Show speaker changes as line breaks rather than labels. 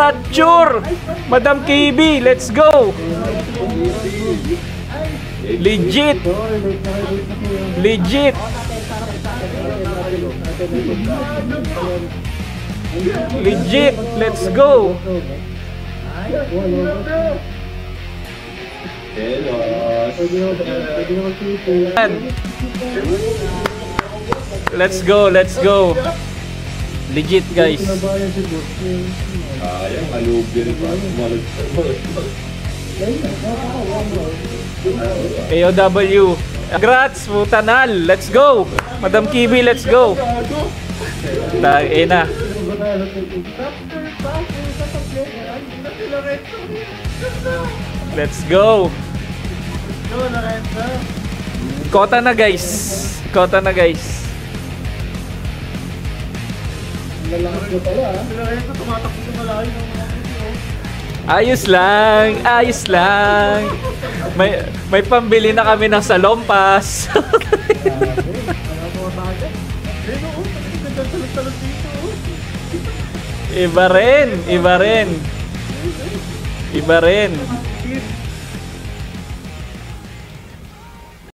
Stature! Madam KB, let's go! Legit! Legit! Legit! Let's go! Let's go, let's go. Legit guys. AOW. Congrats, Mutanal. Let's go. Madam Kibi, let's go. Na. Let's go. Kota na guys. Kota na guys. Ayos lang, ayos lang. May pambili na kami ng salompas. Iba rin, iba rin. Iba rin.